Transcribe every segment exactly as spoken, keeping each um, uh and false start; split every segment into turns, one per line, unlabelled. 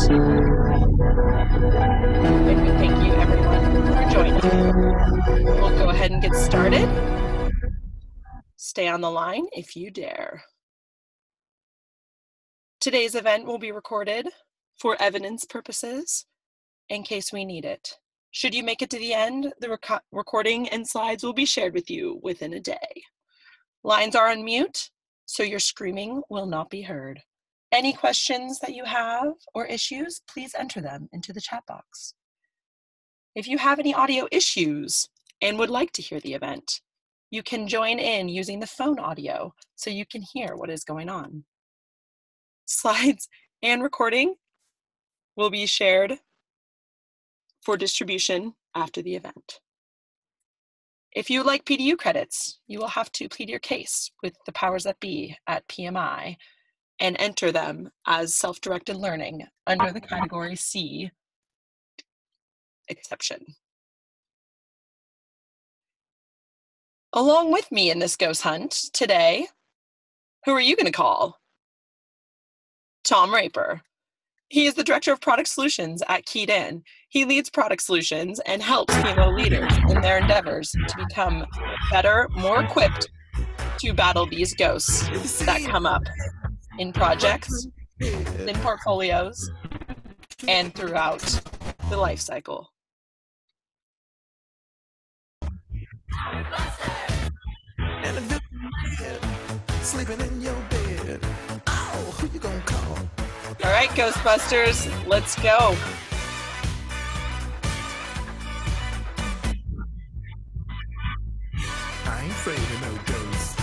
And we thank you everyone for joining. We'll go ahead and get started. Stay on the line if you dare. Today's event will be recorded for evidence purposes in case we need it. Should you make it to the end, the rec recording and slides will be shared with you within a day. Lines are on mute, so your screaming will not be heard. Any questions that you have or issues, please enter them into the chat box. If you have any audio issues and would like to hear the event, you can join in using the phone audio so you can hear what is going on. Slides and recording will be shared for distribution after the event. If you would like P D U credits, you will have to plead your case with the powers that be at P M I and enter them as self-directed learning under the category C exception. Along with me in this ghost hunt today, who are you going to call? Tom Raper. He is the Director of Product Solutions at KeyedIn. He leads product solutions and helps P M O leaders in their endeavors to become better, more equipped to battle these ghosts that come up in projects, in portfolios, and throughout the life cycle. Sleeping in your bed. Oh, who you gonna call? All right, Ghostbusters, let's go. I ain't afraid of no ghosts.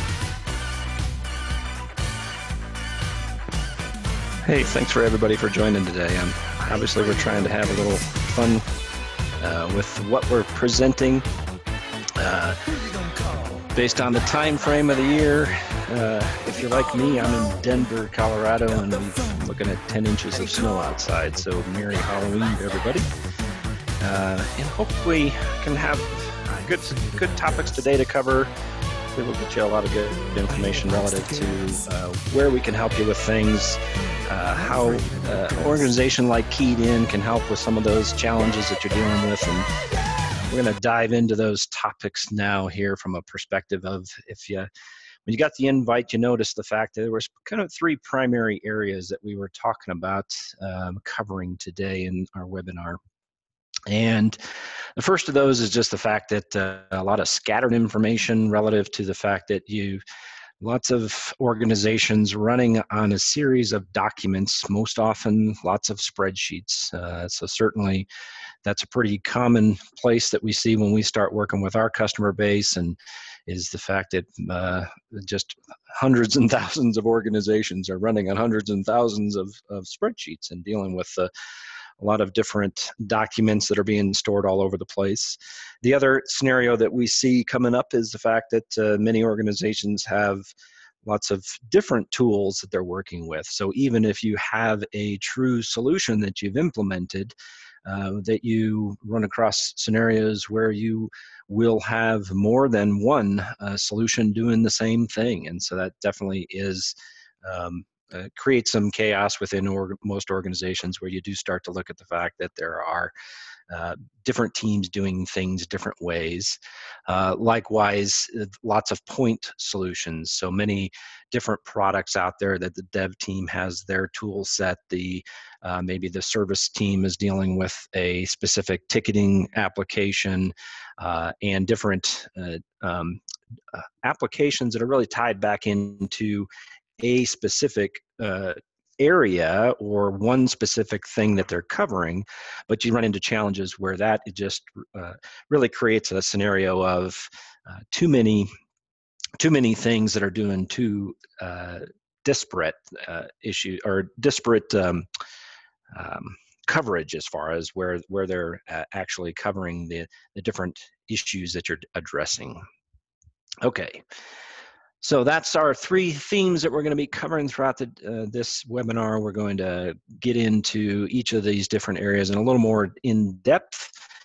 Hey, thanks for everybody for joining today. Um, obviously, we're trying to have a little fun uh, with what we're presenting. Uh, based on the time frame of the year, uh, if you're like me, I'm in Denver, Colorado, and we're looking at ten inches of snow outside. So Merry Halloween to everybody. Uh, and hopefully can have good, good topics today to cover. We will get you a lot of good information relative to uh, where we can help you with things, uh, how uh, an organization like KeyedIn can help with some of those challenges that you're dealing with. And we're going to dive into those topics now here from a perspective of, if you, when you got the invite, you noticed the fact that there was kind of three primary areas that we were talking about um, covering today in our webinar. And the first of those is just the fact that uh, a lot of scattered information relative to the fact that you, lots of organizations running on a series of documents, most often lots of spreadsheets. Uh, so certainly that's a pretty common place that we see when we start working with our customer base, and is the fact that uh, just hundreds and thousands of organizations are running on hundreds and thousands of, of spreadsheets and dealing with uh, a lot of different documents that are being stored all over the place. The other scenario that we see coming up is the fact that uh, many organizations have lots of different tools that they're working with. So even if you have a true solution that you've implemented, uh, that you run across scenarios where you will have more than one uh, solution doing the same thing. And so that definitely is um, Uh, create some chaos within or most organizations, where you do start to look at the fact that there are uh, different teams doing things different ways. Uh, likewise, lots of point solutions. So many different products out there that the dev team has their tool set. The uh, maybe the service team is dealing with a specific ticketing application uh, and different uh, um, uh, applications that are really tied back into a specific uh, area or one specific thing that they're covering, but you run into challenges where that it just uh, really creates a scenario of uh, too many too many things that are doing too uh, disparate uh, issue or disparate um, um, coverage as far as where where they're uh, actually covering the the different issues that you're addressing. Okay. So that's our three themes that we're going to be covering throughout the, uh, this webinar. We're going to get into each of these different areas in a little more in depth.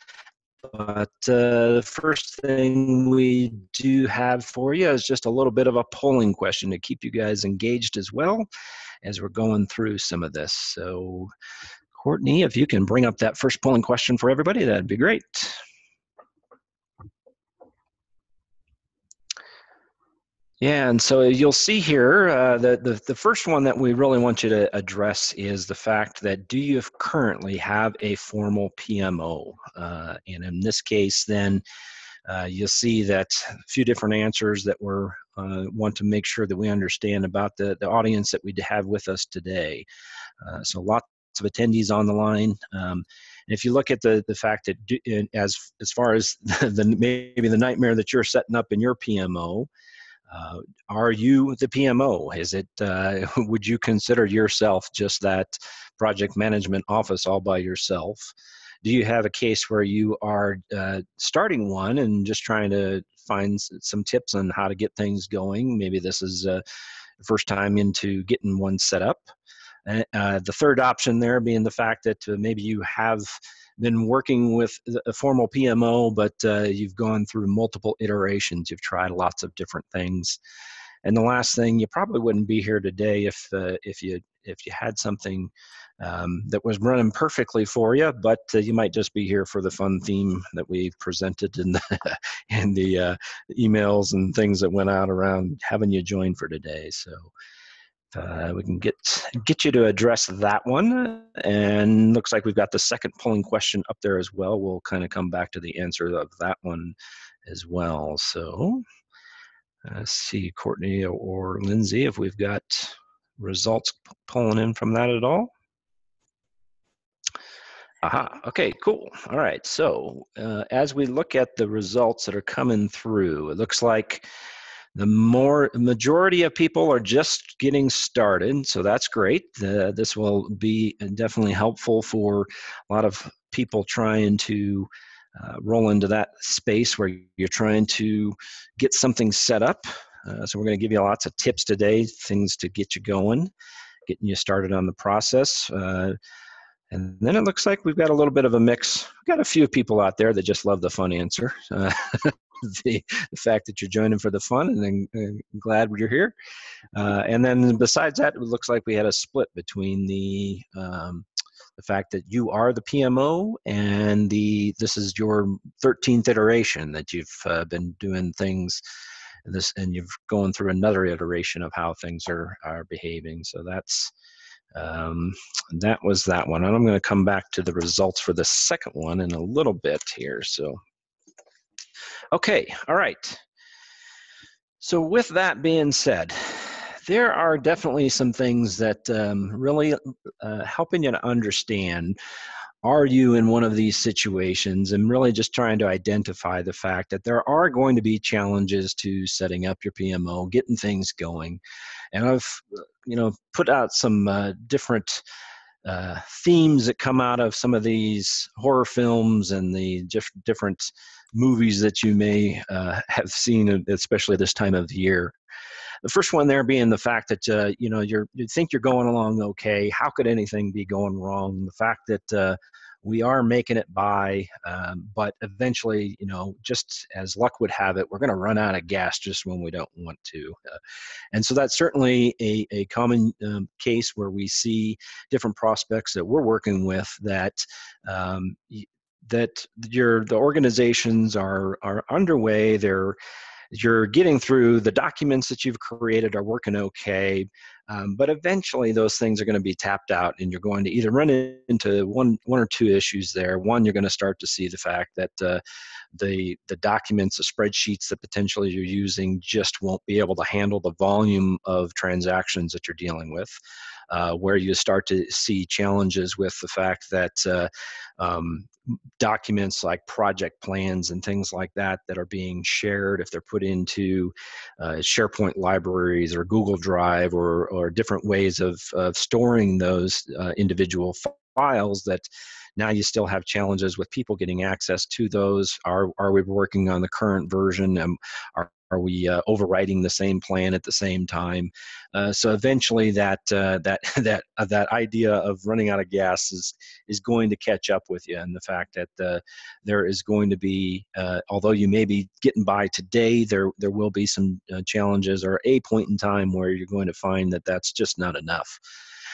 But uh, the first thing we do have for you is just a little bit of a polling question to keep you guys engaged as well as we're going through some of this. So Courtney, if you can bring up that first polling question for everybody, that'd be great. Yeah, and so you'll see here, uh, the, the, the first one that we really want you to address is the fact that do you currently have a formal P M O? Uh, and in this case, then uh, you'll see that a few different answers that we're uh, want to make sure that we understand about the, the audience that we have with us today. Uh, so lots of attendees on the line. Um, and if you look at the, the fact that do, as, as far as the, the, maybe the nightmare that you're setting up in your P M O, Uh, are you the P M O? Is it, uh, would you consider yourself just that project management office all by yourself? Do you have a case where you are uh, starting one and just trying to find some tips on how to get things going? Maybe this is uh, the first time into getting one set up. Uh, the third option there being the fact that uh, maybe you have been working with a formal P M O, but uh, you've gone through multiple iterations. You've tried lots of different things. And the last thing, you probably wouldn't be here today if uh, if you if you had something um, that was running perfectly for you, but uh, you might just be here for the fun theme that we presented in the, in the uh, emails and things that went out around having you join for today. So. Uh, we can get get you to address that one, and looks like we've got the second polling question up there as well. We'll kind of come back to the answer of that one as well. So let's see, Courtney or Lindsay, if we've got results pulling in from that at all. Aha, okay, cool. All right, so uh, as we look at the results that are coming through, it looks like the more majority of people are just getting started, so that's great. Uh, this will be definitely helpful for a lot of people trying to uh, roll into that space where you're trying to get something set up. Uh, so we're going to give you lots of tips today, things to get you going, getting you started on the process. Uh, and then it looks like we've got a little bit of a mix. We've got a few people out there that just love the fun answer. Uh, The, the fact that you're joining for the fun, and then uh, glad you're here. Uh, and then besides that, it looks like we had a split between the um, the fact that you are the P M O and the this is your thirteenth iteration that you've uh, been doing things this, and you've gone through another iteration of how things are are behaving. So that's um, that was that one. And I'm going to come back to the results for the second one in a little bit here. So. Okay, all right. So with that being said, there are definitely some things that um, really uh, helping you to understand, are you in one of these situations, and really just trying to identify the fact that there are going to be challenges to setting up your P M O, getting things going. And I've, you know, put out some uh, different uh, themes that come out of some of these horror films and the diff different movies that you may uh, have seen, especially this time of the year. The first one there being the fact that uh, you know you're you think you're going along okay. How could anything be going wrong? The fact that uh, we are making it by, um, but eventually, you know, just as luck would have it, we're going to run out of gas just when we don't want to. Uh, and so that's certainly a, a common um, case where we see different prospects that we're working with that um, that your the organizations are are underway. They're you're getting through the documents that you've created are working okay, um, but eventually those things are going to be tapped out, and you're going to either run into one one or two issues there. One, you're going to start to see the fact that uh, the the documents, the spreadsheets that potentially you're using just won't be able to handle the volume of transactions that you're dealing with. Uh, where you start to see challenges with the fact that uh, um, documents like project plans and things like that that are being shared, if they're put into uh, SharePoint libraries or Google Drive or, or different ways of, of storing those uh, individual files, that now you still have challenges with people getting access to those. Are, are we working on the current version? Um, are, Are we uh, overwriting the same plan at the same time? Uh, so eventually, that uh, that that uh, that idea of running out of gas is is going to catch up with you, and the fact that uh, there is going to be, uh, although you may be getting by today, there there will be some uh, challenges or a point in time where you're going to find that that's just not enough.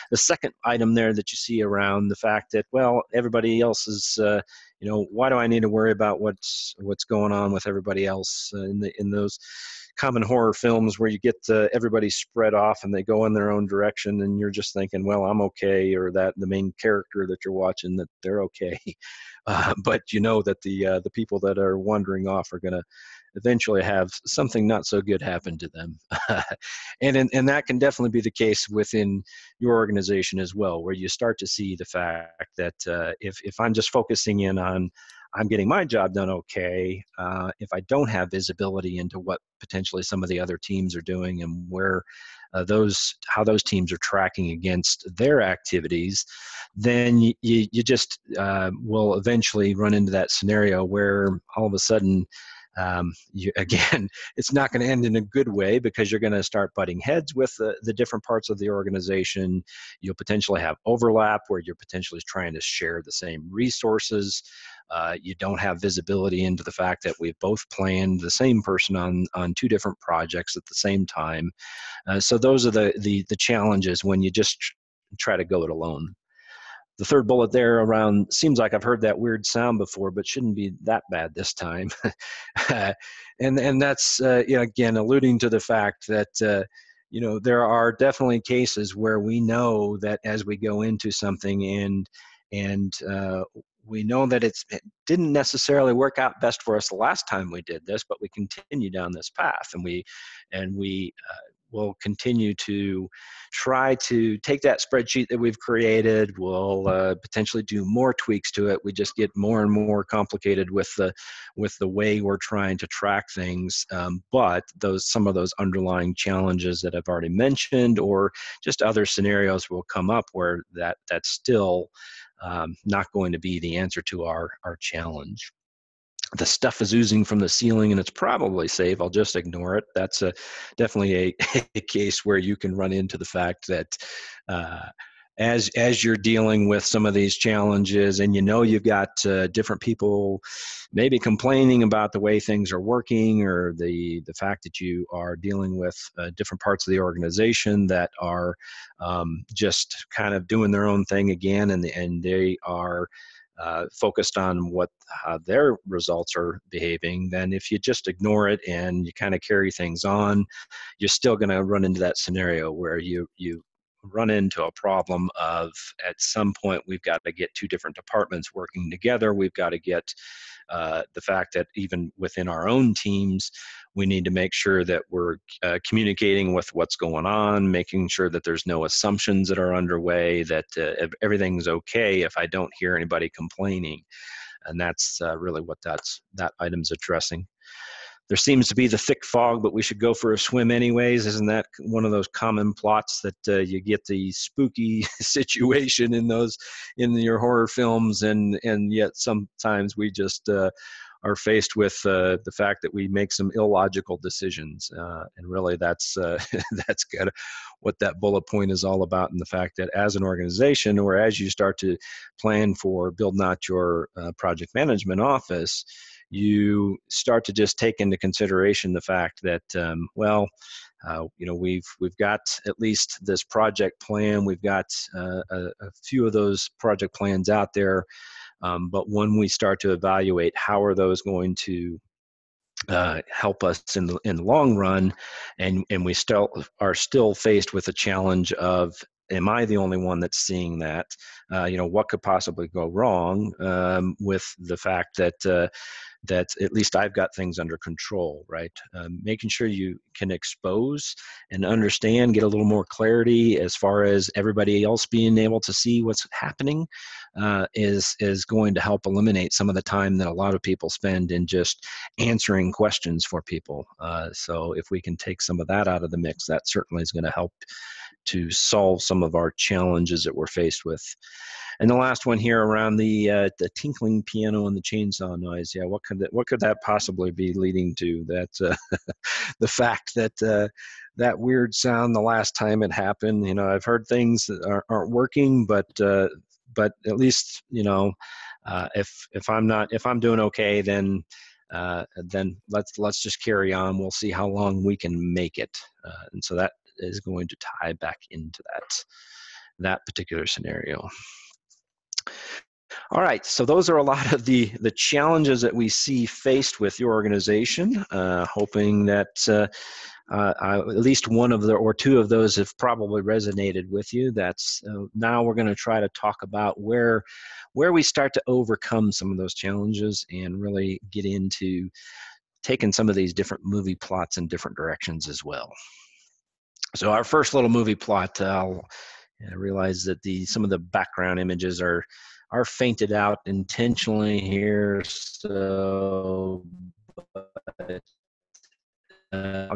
the second item there that you see around the fact that, well, everybody else is, uh, you know, why do I need to worry about what's what's going on with everybody else uh, in the in those common horror films where you get uh, everybody spread off and they go in their own direction, and you're just thinking, well, I'm okay, or that the main character that you're watching, that they're okay. Uh, but you know that the uh, the people that are wandering off are going to eventually have something not so good happen to them. and, and and that can definitely be the case within your organization as well, where you start to see the fact that uh, if, if I'm just focusing in on I'm getting my job done okay, uh, if I don't have visibility into what potentially some of the other teams are doing and where uh, those, how those teams are tracking against their activities, then you, you, you just uh, will eventually run into that scenario where all of a sudden, um, you, again, it's not going to end in a good way, because you're going to start butting heads with the, the different parts of the organization. You'll potentially have overlap where you're potentially trying to share the same resources. Uh, you don't have visibility into the fact that we've both planned the same person on, on two different projects at the same time. Uh, so those are the, the, the challenges when you just tr- try to go it alone. The third bullet there around, seems like I've heard that weird sound before, but shouldn't be that bad this time. and and that's, uh, you know, again, alluding to the fact that, uh, you know, there are definitely cases where we know that as we go into something and, and uh, we know that it's, it didn't necessarily work out best for us the last time we did this, but we continue down this path, and we, and we uh, will continue to try to take that spreadsheet that we've created. We'll uh, potentially do more tweaks to it. We just get more and more complicated with the with the way we're trying to track things. Um, but those some of those underlying challenges that I've already mentioned, or just other scenarios, will come up where that that's still um, not going to be the answer to our our challenge. The stuff is oozing from the ceiling and it's probably safe, I'll just ignore it. That's a definitely a, a case where you can run into the fact that uh, as as you're dealing with some of these challenges, and you know you've got uh, different people maybe complaining about the way things are working, or the the fact that you are dealing with uh, different parts of the organization that are um, just kind of doing their own thing again, and and they are Uh, focused on what how their results are behaving, then if you just ignore it and you kind of carry things on, you're still going to run into that scenario where you you run into a problem of, at some point, we've got to get two different departments working together. We've got to get uh, the fact that even within our own teams, we need to make sure that we're uh, communicating with what's going on, making sure that there's no assumptions that are underway, that uh, everything's okay if I don't hear anybody complaining. And that's uh, really what that's, that item's addressing. There seems to be the thick fog, but we should go for a swim anyways. Isn't that one of those common plots that uh, you get the spooky situation in those, in your horror films, and and yet sometimes we just uh, are faced with uh, the fact that we make some illogical decisions, uh, and really that's uh, that's kind of what that bullet point is all about. And the fact that as an organization, or as you start to plan for building out your uh, project management office, you start to just take into consideration the fact that, um, well, uh, you know, we've we've got at least this project plan. We've got uh, a, a few of those project plans out there, um, but when we start to evaluate how are those going to uh, help us in the in the long run, and and we still are still faced with the challenge of, am I the only one that's seeing that? Uh, you know, what could possibly go wrong um, with the fact that uh, that at least I've got things under control, right? Um, making sure you can expose and understand, get a little more clarity as far as everybody else being able to see what's happening uh, is is going to help eliminate some of the time that a lot of people spend in just answering questions for people. Uh, so if we can take some of that out of the mix, that certainly is going to help to solve some of our challenges that we're faced with. And the last one here around the uh, the tinkling piano and the chainsaw noise. Yeah, what could that, what could that possibly be leading to? That uh, the fact that uh, that weird sound the last time it happened. You know, I've heard things that aren't, aren't working, but uh, but at least, you know, uh, if if I'm not if I'm doing okay, then uh, then let's let's just carry on. We'll see how long we can make it. Uh, and so that is going to tie back into that. that particular scenario. All right, so those are a lot of the, the challenges that we see faced with your organization, uh, hoping that uh, uh, at least one of the or two of those have probably resonated with you. That's uh, now we're going to try to talk about where, where we start to overcome some of those challenges and really get into taking some of these different movie plots in different directions as well. So our first little movie plot, uh, I realize that the some of the background images are are fainted out intentionally here. So, but, uh,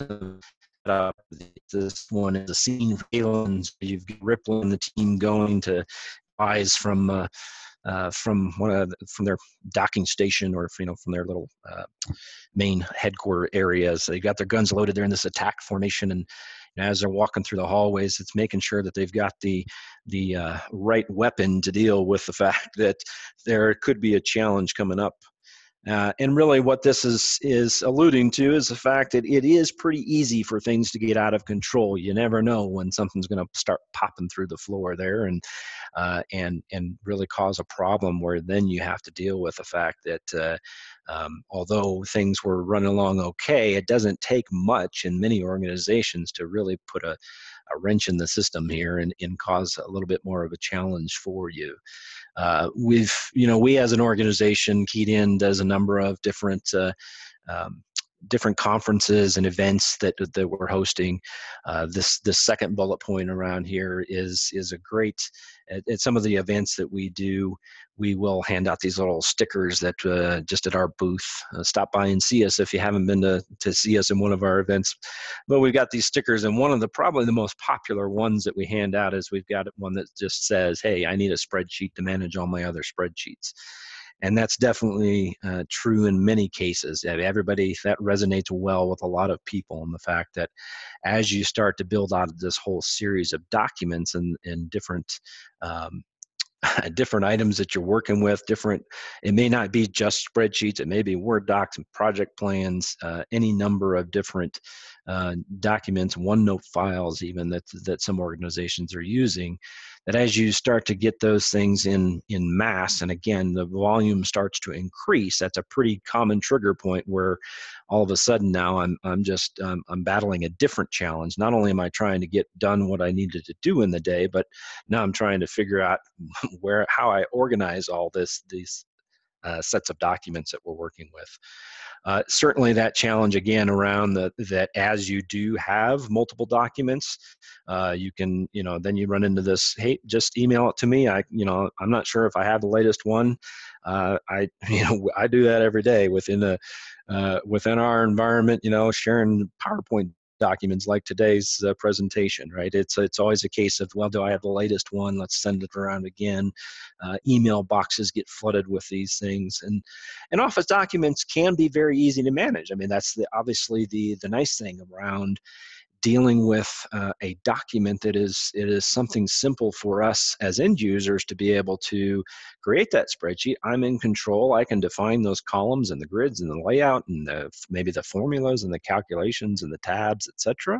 uh, this one is a scene for aliens. You've got Ripley and the team going to eyes from uh, uh, from one of the, from their docking station, or you know from their little uh, main headquarter areas. They've got their guns loaded. They're in this attack formation, and as they're walking through the hallways, it's making sure that they've got the the uh, right weapon to deal with the fact that there could be a challenge coming up. Uh, and really what this is is alluding to is the fact that it is pretty easy for things to get out of control. You never know when something's going to start popping through the floor there and uh, and and really cause a problem where then you have to deal with the fact that uh, um, although things were running along okay, it doesn't take much in many organizations to really put a, a wrench in the system here and, and cause a little bit more of a challenge for you. Uh, we've, you know, we as an organization, KeyedIn does a number of different uh, um, different conferences and events that that we're hosting. Uh, this this second bullet point around here is is a great. At, at some of the events that we do, we will hand out these little stickers that uh, just at our booth. Uh, stop by and see us if you haven't been to to see us in one of our events. But we've got these stickers, and one of the probably the most popular ones that we hand out is we've got one that just says, "Hey, I need a spreadsheet to manage all my other spreadsheets." And that's definitely uh, true in many cases. Everybody, that resonates well with a lot of people, and the fact that as you start to build out this whole series of documents and, and different um, different items that you're working with, different, it may not be just spreadsheets, it may be Word docs and project plans, uh, any number of different uh, documents, OneNote files even that, that some organizations are using, that as you start to get those things in, in mass, and again, the volume starts to increase, that's a pretty common trigger point where all of a sudden now I'm, I'm just, um, I'm battling a different challenge. Not only am I trying to get done what I needed to do in the day, but now I'm trying to figure out where, how I organize all this, these uh, sets of documents that we're working with. Uh, certainly that challenge again around the, that as you do have multiple documents, uh, you can, you know, then you run into this, hey, just email it to me. I, you know, I'm not sure if I have the latest one. Uh, I, you know, I do that every day within a, uh, within our environment, you know, sharing PowerPoint documents like today's uh, presentation, right? It's it's always a case of, well, do I have the latest one? Let's send it around again. Uh, email boxes get flooded with these things, and and Office documents can be very easy to manage. I mean, that's the obviously the the nice thing around dealing with uh, a document that is it is something simple for us as end users to be able to create that spreadsheet. I'm in control. I can define those columns and the grids and the layout and the, maybe the formulas and the calculations and the tabs, et cetera.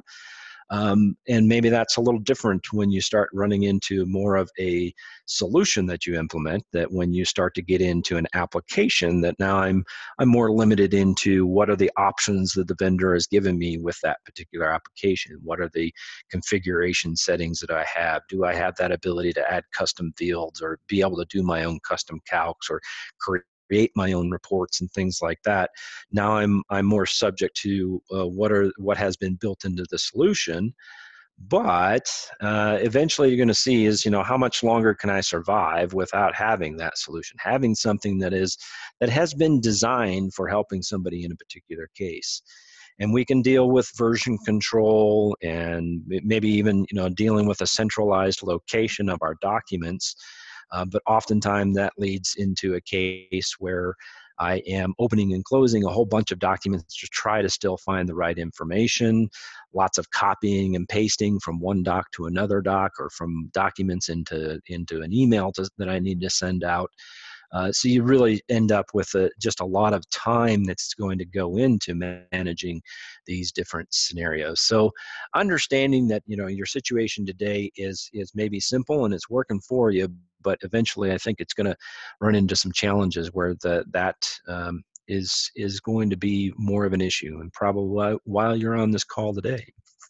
Um, and maybe that's a little different when you start running into more of a solution that you implement, that when you start to get into an application, that now I'm, I'm more limited into what are the options that the vendor has given me with that particular application. What are the configuration settings that I have? Do I have that ability to add custom fields or be able to do my own custom calcs or create create my own reports and things like that? Now I'm I'm more subject to uh, what are what has been built into the solution. But uh, eventually you're going to see is, you know, how much longer can I survive without having that solution, having something that is that has been designed for helping somebody in a particular case. And we can deal with version control and maybe even, you know, dealing with a centralized location of our documents. Uh, but oftentimes that leads into a case where I am opening and closing a whole bunch of documents to try to still find the right information, lots of copying and pasting from one doc to another doc or from documents into, into an email to, that I need to send out. Uh, so you really end up with a, just a lot of time that's going to go into managing these different scenarios. So understanding that, you know, your situation today is is maybe simple and it's working for you, but eventually I think it's going to run into some challenges where the that um, is is going to be more of an issue, and probably while you're on this call today.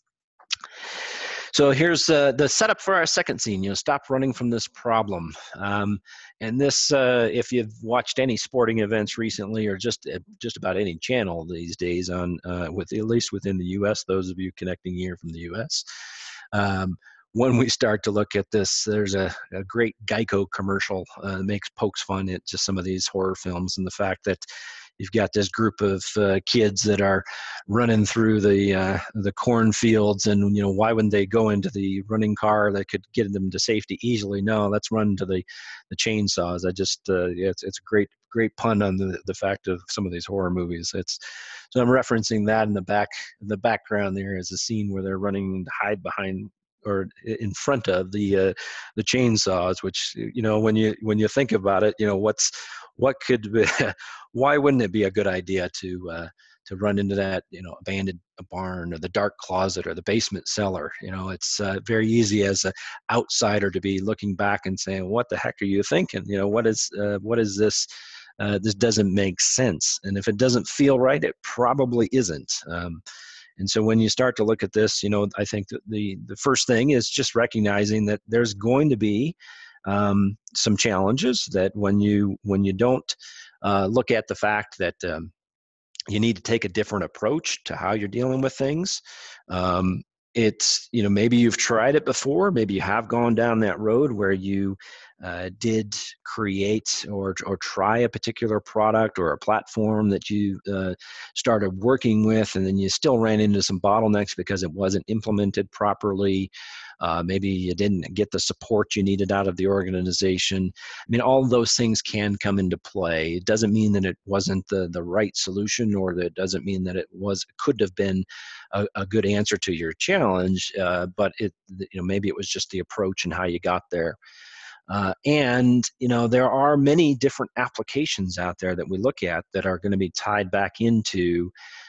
So here's uh, the setup for our second scene. You know, stop running from this problem. Um, and this, uh, if you've watched any sporting events recently, or just uh, just about any channel these days, on uh, with at least within the U S, those of you connecting here from the U S, um, when we start to look at this, there's a, a great Geico commercial uh, that makes pokes fun at just some of these horror films, and the fact that you've got this group of uh, kids that are running through the uh, the cornfields, and you know, why wouldn't they go into the running car that could get them to safety easily? No, let's run to the the chainsaws. I just uh, yeah, it's it's a great great pun on the the fact of some of these horror movies. It's so I'm referencing that in the back the background. There is a scene where they're running to hide behind or in front of the uh, the chainsaws, which, you know, when you when you think about it, you know, what's what could be, why wouldn't it be a good idea to uh, to run into that, you know, abandoned barn or the dark closet or the basement cellar? You know, it's uh, very easy as an outsider to be looking back and saying, what the heck are you thinking? You know, what is uh, what is this? Uh, this doesn't make sense. And if it doesn't feel right, it probably isn't. Um, And so when you start to look at this, you know, I think that the, the first thing is just recognizing that there's going to be um, some challenges, that when you when you don't uh, look at the fact that um, you need to take a different approach to how you're dealing with things. Um, it's, you know, maybe you've tried it before, maybe you have gone down that road where you uh, did create or or try a particular product or a platform that you uh, started working with, and then you still ran into some bottlenecks because it wasn't implemented properly. Uh, maybe you didn't get the support you needed out of the organization. I mean, all of those things can come into play. It doesn't mean that it wasn't the, the right solution, or that it doesn't mean that it was could have been a, a good answer to your challenge, uh, but it, you know, maybe it was just the approach and how you got there. Uh, and, you know, there are many different applications out there that we look at that are going to be tied back into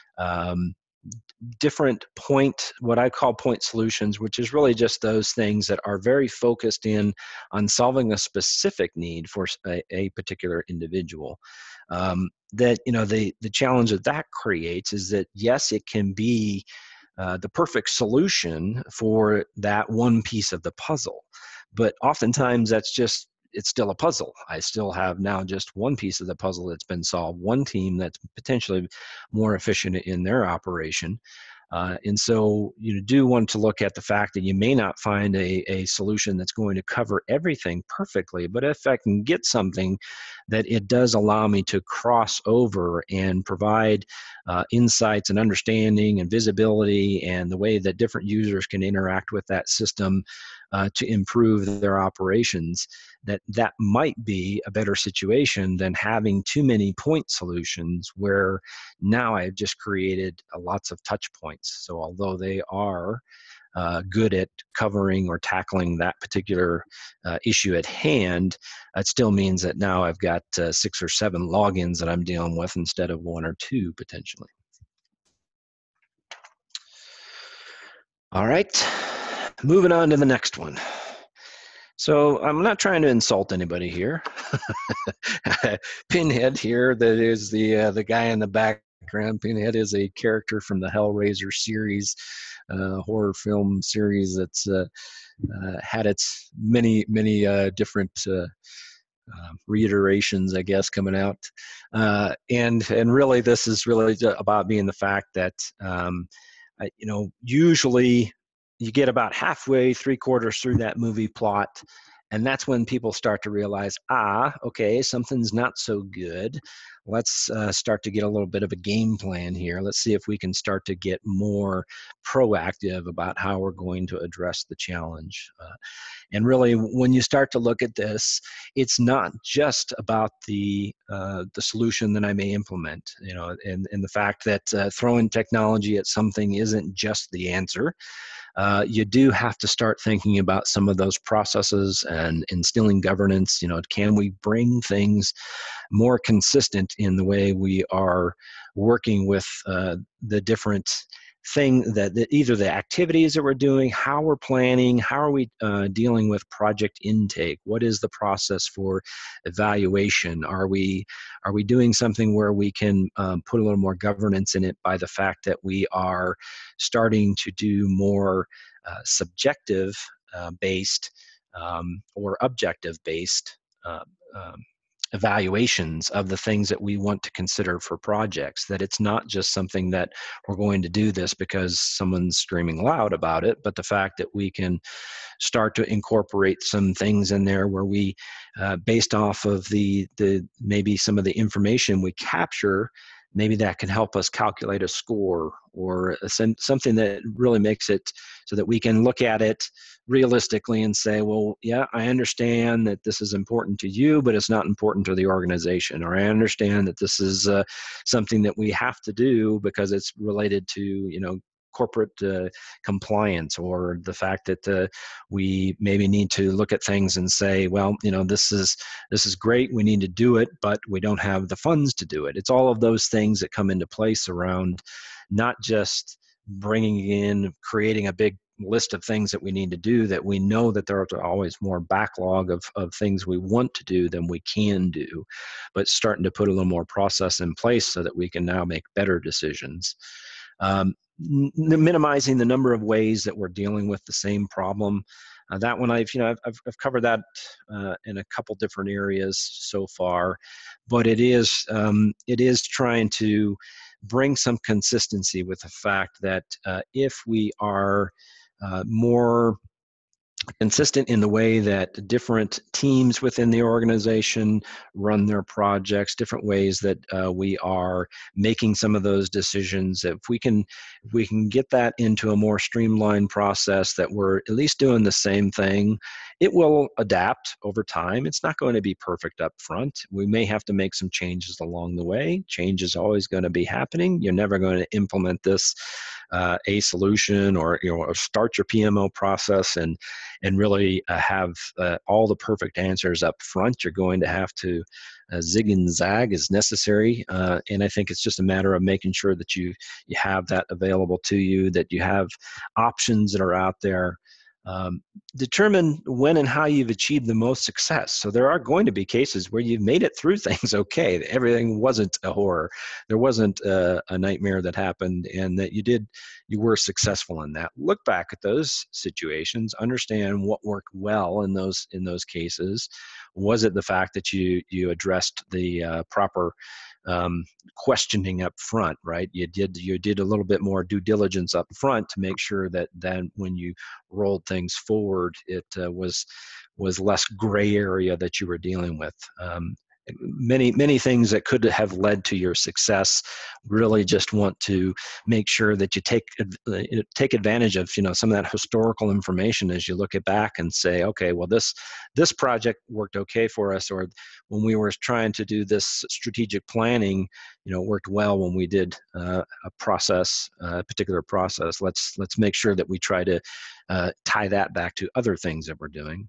um, different point, what I call point solutions, which is really just those things that are very focused in on solving a specific need for a, a particular individual. Um, that, you know, the, the challenge that that creates is that, yes, it can be uh, the perfect solution for that one piece of the puzzle, but oftentimes that's just, it's still a puzzle. I still have now just one piece of the puzzle that's been solved, one team that's potentially more efficient in their operation. Uh, and so you do want to look at the fact that you may not find a, a solution that's going to cover everything perfectly, but if I can get something that it does allow me to cross over and provide uh, insights and understanding and visibility and the way that different users can interact with that system uh, to improve their operations, that that might be a better situation than having too many point solutions where now I've just created uh, lots of touch points. So although they are uh, good at covering or tackling that particular uh, issue at hand, it still means that now I've got uh, six or seven logins that I'm dealing with instead of one or two potentially. All right, moving on to the next one. So I'm not trying to insult anybody here. Pinhead here, that is the uh, the guy in the background. Pinhead is a character from the Hellraiser series, uh, horror film series that's uh, uh, had its many, many uh, different uh, uh, reiterations, I guess, coming out. Uh, and and really, this is really about being the fact that, um, I, you know, usually you get about halfway, three quarters through that movie plot, and that's when people start to realize, ah, okay, something's not so good. Let's uh, start to get a little bit of a game plan here. Let's see if we can start to get more proactive about how we're going to address the challenge. Uh, and really, when you start to look at this, it's not just about the uh, the solution that I may implement, you know, and, and the fact that uh, throwing technology at something isn't just the answer. uh, you do have to start thinking about some of those processes and instilling governance. You know, can we bring things more consistent in the way we are working with uh, the different thing that, that either the activities that we're doing, how we're planning, how are we uh, dealing with project intake, what is the process for evaluation, are we are we doing something where we can um, put a little more governance in it by the fact that we are starting to do more uh, subjective uh, based um, or objective based uh, um, evaluations of the things that we want to consider for projects, that it's not just something that we're going to do this because someone's screaming loud about it, but the fact that we can start to incorporate some things in there where we, uh, based off of the, the maybe some of the information we capture, maybe that can help us calculate a score or a, something that really makes it so that we can look at it realistically and say, well, yeah, I understand that this is important to you, but it's not important to the organization. Or I understand that this is uh, something that we have to do because it's related to, you know, corporate uh, compliance, or the fact that uh, we maybe need to look at things and say, well, you know, this is this is great, we need to do it, but we don't have the funds to do it. It's all of those things that come into place around not just bringing in, creating a big list of things that we need to do, that we know that there are always more backlog of, of things we want to do than we can do, but starting to put a little more process in place so that we can now make better decisions. Um, minimizing the number of ways that we're dealing with the same problem. Uh, that one I've, you know, I've, I've covered that uh, in a couple different areas so far, but it is, um, it is trying to bring some consistency with the fact that uh, if we are uh, more consistent in the way that different teams within the organization run their projects, different ways that uh, we are making some of those decisions. If we can, if we can get that into a more streamlined process, that we're at least doing the same thing, it will adapt over time. It's not going to be perfect up front. We may have to make some changes along the way. Change is always going to be happening. You're never going to implement this uh, a solution, or, you know, or start your P M O process and and really uh, have uh, all the perfect answers up front. You're going to have to uh, zig and zag as necessary, uh, and I think it's just a matter of making sure that you you have that available to you, that you have options that are out there. Um, determine when and how you've achieved the most success. So there are going to be cases where you've made it through things okay. Everything wasn't a horror. There wasn't a, a nightmare that happened, and that you did, you were successful in that. Look back at those situations, understand what worked well in those in those cases. Was it the fact that you you addressed the uh, proper Um, questioning up front, right? You did you did a little bit more due diligence up front to make sure that then when you rolled things forward, it uh, was was less gray area that you were dealing with. Um, many many things that could have led to your success. Really just want to make sure that you take uh, take advantage of, you know, some of that historical information as you look it back and say, okay, well, this this project worked okay for us, or when we were trying to do this strategic planning, you know, it worked well when we did uh, a process, a particular process. Let's let's make sure that we try to uh, tie that back to other things that we're doing.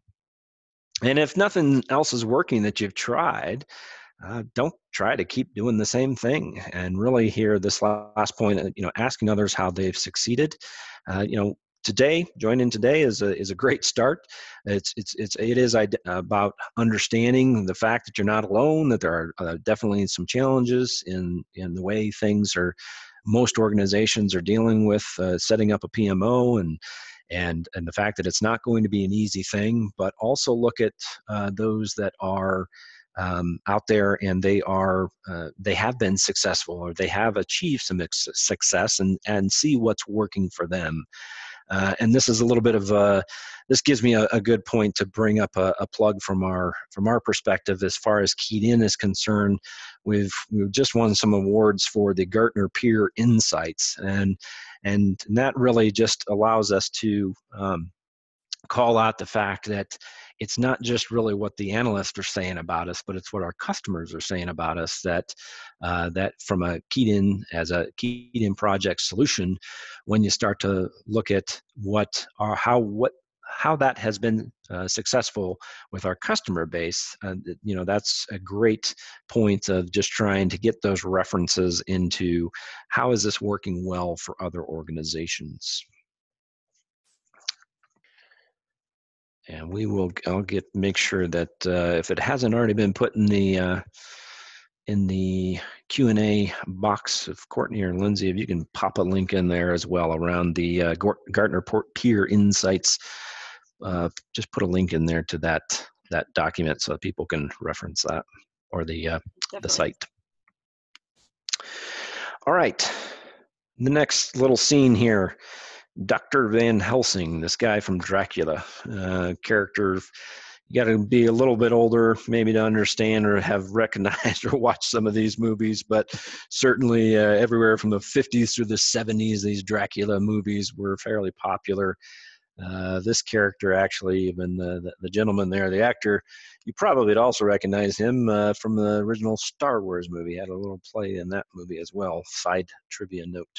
And if nothing else is working that you've tried, uh, don't try to keep doing the same thing. And really, here, this last point, uh, you know, asking others how they've succeeded. Uh, you know, today, joining today is a is a great start. It's it's it's it is about understanding the fact that you're not alone. That there are uh, definitely some challenges in in the way things are. Most organizations are dealing with uh, setting up a P M O, and and and the fact that it's not going to be an easy thing. But also look at uh, those that are um, out there, and they are uh, they have been successful, or they have achieved some ex- success, and and see what's working for them. Uh, and this is a little bit of a, this gives me a, a good point to bring up a, a plug from our from our perspective as far as KeyedIn is concerned. We've we've just won some awards for the Gartner Peer Insights, and and that really just allows us to um, call out the fact that it's not just really what the analysts are saying about us, but it's what our customers are saying about us, that uh, that from a KeyedIn, as a KeyedIn project solution, when you start to look at what are how what how that has been uh, successful with our customer base, uh, you know, that's a great point of just trying to get those references into how is this working well for other organizations. And we will, I'll get, make sure that uh, if it hasn't already been put in the, uh, in the Q and A box of Courtney or Lindsay, if you can pop a link in there as well around the uh, Gartner Peer Insights, uh, just put a link in there to that, that document so that people can reference that, or the, uh, the site. All right, the next little scene here. Doctor Van Helsing, this guy from Dracula, uh, character. You got to be a little bit older maybe to understand or have recognized or watched some of these movies, but certainly uh, everywhere from the fifties through the seventies, these Dracula movies were fairly popular. Uh, this character, actually, even the, the, the gentleman there, the actor, you probably would also recognize him uh, from the original Star Wars movie. He had a little play in that movie as well. Side trivia note.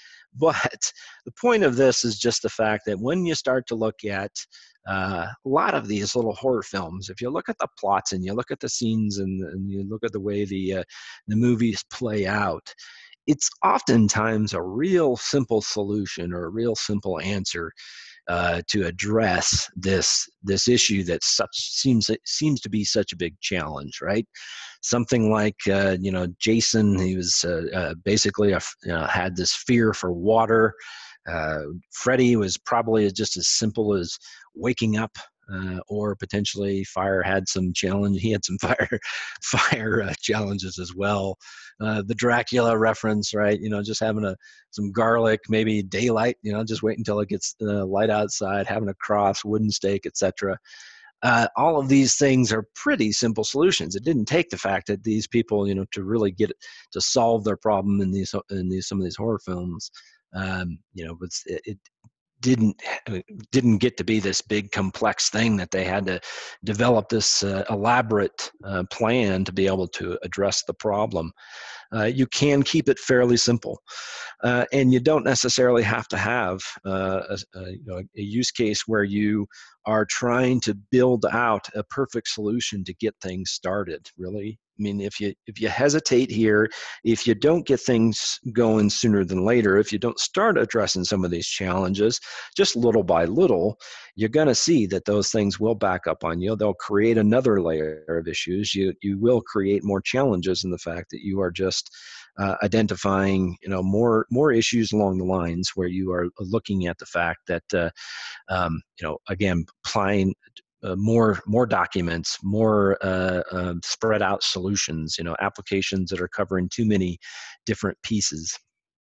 But the point of this is just the fact that when you start to look at uh, a lot of these little horror films, if you look at the plots and you look at the scenes and, and you look at the way the uh, the movies play out, it's oftentimes a real simple solution or a real simple answer uh, to address this this issue that such seems seems to be such a big challenge, right? Something like uh, you know, Jason, he was uh, uh, basically a, you know, had this fear for water. Uh, Freddy was probably just as simple as waking up. Uh, or potentially fire had some challenge. He had some fire, fire uh, challenges as well. Uh, the Dracula reference, right? You know, just having a some garlic, maybe daylight. You know, just wait until it gets uh, light outside. Having a cross, wooden stake, et cetera. Uh, all of these things are pretty simple solutions. It didn't take the fact that these people, you know, to really get it, to solve their problem in these in these some of these horror films. Um, you know, it's, it, it didn't didn't get to be this big complex thing that they had to develop this uh, elaborate uh, plan to be able to address the problem. Uh, you can keep it fairly simple, uh, and you don't necessarily have to have uh, a, a, you know, a use case where you are trying to build out a perfect solution to get things started. Really, I mean, if you if you hesitate here, if you don't get things going sooner than later, if you don't start addressing some of these challenges, just little by little, you're going to see that those things will back up on you. They'll create another layer of issues. You you will create more challenges in the fact that you are just uh, identifying, you know, more more issues along the lines where you are looking at the fact that, uh, um, you know, again, applying Uh, more more documents, more uh, uh, spread out solutions, you know, applications that are covering too many different pieces.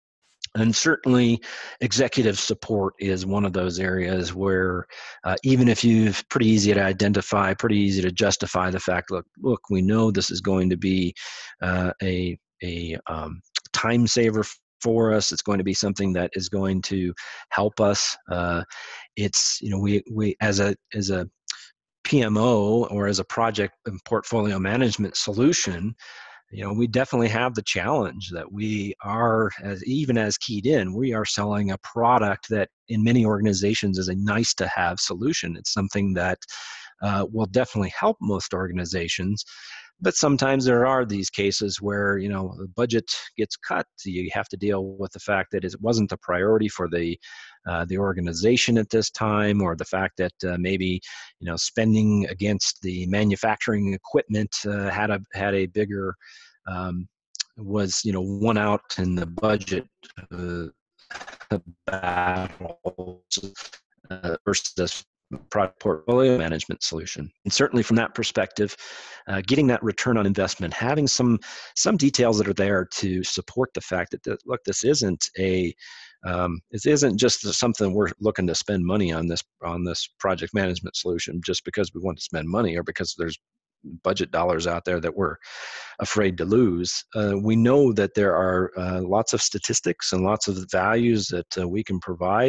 And certainly executive support is one of those areas where uh, even if you've pretty easy to identify, pretty easy to justify the fact, look, look, we know this is going to be uh, a, a um, time saver for us. It's going to be something that is going to help us. Uh, it's, you know, we, we as a, as a P M O or as a project and portfolio management solution, you know, we definitely have the challenge that we are, as even as KeyedIn, we are selling a product that in many organizations is a nice to have solution. It's something that uh, will definitely help most organizations. But sometimes there are these cases where, you know, the budget gets cut. You have to deal with the fact that it wasn't a priority for the uh, the organization at this time, or the fact that uh, maybe, you know, spending against the manufacturing equipment uh, had a had a bigger um, was, you know, won out in the budget uh, battle uh, versus product portfolio management solution. And certainly from that perspective, uh, getting that return on investment, having some some details that are there to support the fact that, that look, this isn't a um, this isn't just something we're looking to spend money on this on this project management solution just because we want to spend money or because there's budget dollars out there that we're afraid to lose. Uh, we know that there are uh, lots of statistics and lots of values that uh, we can provide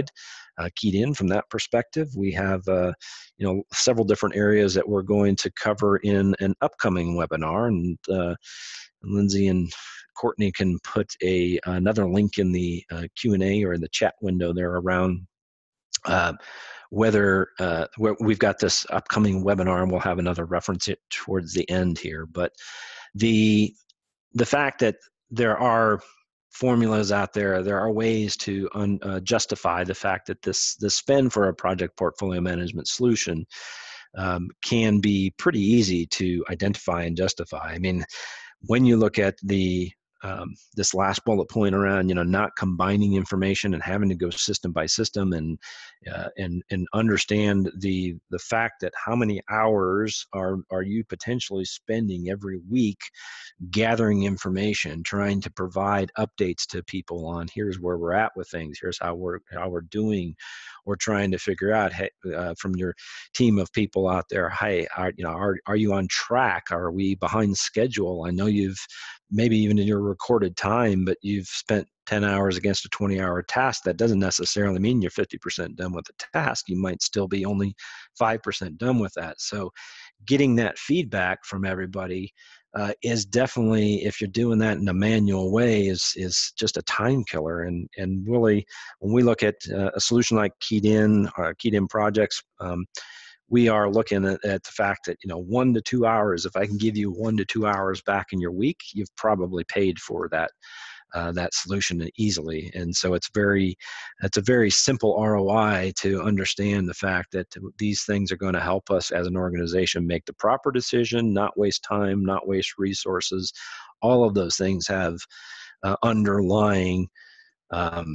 uh, keyed in from that perspective. We have, uh, you know, several different areas that we're going to cover in an upcoming webinar, and uh, Lindsay and Courtney can put a another link in the uh, Q and A or in the chat window there around uh, whether uh, we've got this upcoming webinar, and we'll have another reference it towards the end here. But the the fact that there are formulas out there, there are ways to un, uh, justify the fact that this the spend for a project portfolio management solution um, can be pretty easy to identify and justify. I mean, when you look at the um, this last bullet point around, you know, not combining information and having to go system by system, and uh, and and understand the the fact that how many hours are are you potentially spending every week gathering information, trying to provide updates to people on here's where we're at with things, here's how we're how we're doing, or trying to figure out, hey, uh, from your team of people out there, hey, are, you know, are are you on track? Are we behind schedule? I know you've maybe even in your recorded time, but you've spent ten hours against a twenty hour task. That doesn't necessarily mean you're fifty percent done with the task. You might still be only five percent done with that. So getting that feedback from everybody uh, is definitely, if you're doing that in a manual way, is is just a time killer. And and really, when we look at uh, a solution like KeyedIn or KeyedIn projects, um, we are looking at, at the fact that, you know, one to two hours, if I can give you one to two hours back in your week, you've probably paid for that uh, that solution easily. And so it's very, it's a very simple R O I to understand the fact that these things are going to help us as an organization make the proper decision, not waste time, not waste resources. All of those things have uh, underlying um,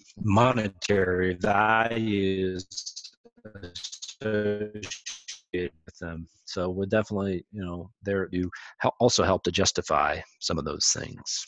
monetary values associated with them. So we'll definitely, you know, there you also help to justify some of those things.